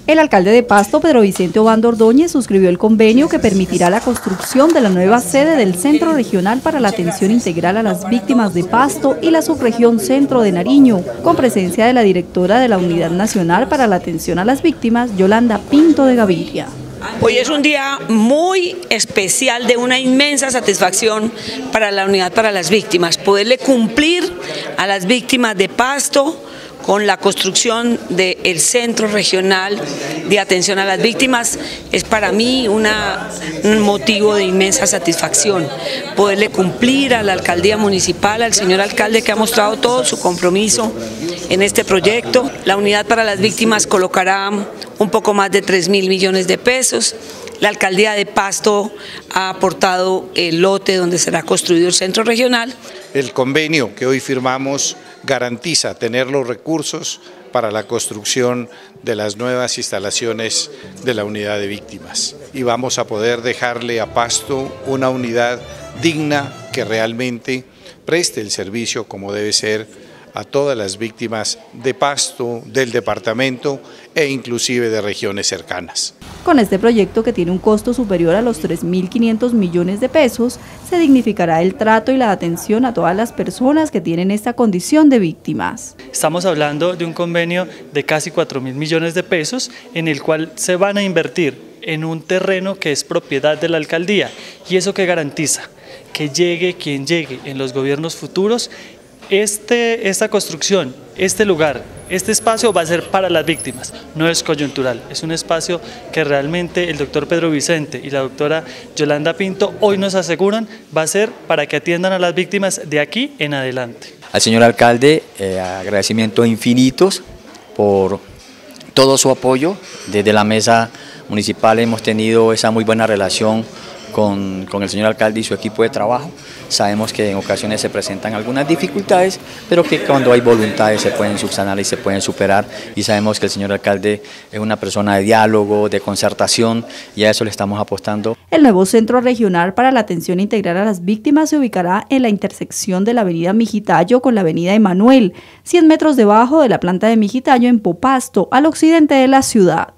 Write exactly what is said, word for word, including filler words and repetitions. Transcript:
El alcalde de Pasto, Pedro Vicente Obando Ordóñez, suscribió el convenio que permitirá la construcción de la nueva sede del Centro Regional para la Atención Integral a las Víctimas de Pasto y la Subregión Centro de Nariño, con presencia de la directora de la Unidad Nacional para la Atención a las Víctimas, Yolanda Pinto de Gaviria. Hoy es un día muy especial, de una inmensa satisfacción para la Unidad para las Víctimas, poderle cumplir a las víctimas de Pasto con la construcción del Centro Regional de Atención a las Víctimas. Es para mí una, un motivo de inmensa satisfacción poderle cumplir a la Alcaldía Municipal, al señor alcalde, que ha mostrado todo su compromiso en este proyecto. La Unidad para las Víctimas colocará un poco más de tres mil millones de pesos. La Alcaldía de Pasto ha aportado el lote donde será construido el Centro Regional. El convenio que hoy firmamos garantiza tener los recursos para la construcción de las nuevas instalaciones de la unidad de víctimas. Y vamos a poder dejarle a Pasto una unidad digna que realmente preste el servicio como debe ser a todas las víctimas de Pasto, del departamento e inclusive de regiones cercanas. Con este proyecto, que tiene un costo superior a los tres mil quinientos millones de pesos, se dignificará el trato y la atención a todas las personas que tienen esta condición de víctimas. Estamos hablando de un convenio de casi cuatro mil millones de pesos en el cual se van a invertir en un terreno que es propiedad de la alcaldía, y eso que garantiza que llegue quien llegue en los gobiernos futuros. Este, esta construcción, este lugar, este espacio va a ser para las víctimas, no es coyuntural, es un espacio que realmente el doctor Pedro Vicente y la doctora Yolanda Pinto hoy nos aseguran va a ser para que atiendan a las víctimas de aquí en adelante. Al señor alcalde, eh, agradecimientos infinitos por todo su apoyo. Desde la mesa municipal hemos tenido esa muy buena relación Con, con el señor alcalde y su equipo de trabajo. Sabemos que en ocasiones se presentan algunas dificultades, pero que cuando hay voluntades se pueden subsanar y se pueden superar, y sabemos que el señor alcalde es una persona de diálogo, de concertación, y a eso le estamos apostando. El nuevo Centro Regional para la Atención Integral a las Víctimas se ubicará en la intersección de la avenida Mijitayo con la avenida Emanuel, cien metros debajo de la planta de Mijitayo en Popasto, al occidente de la ciudad.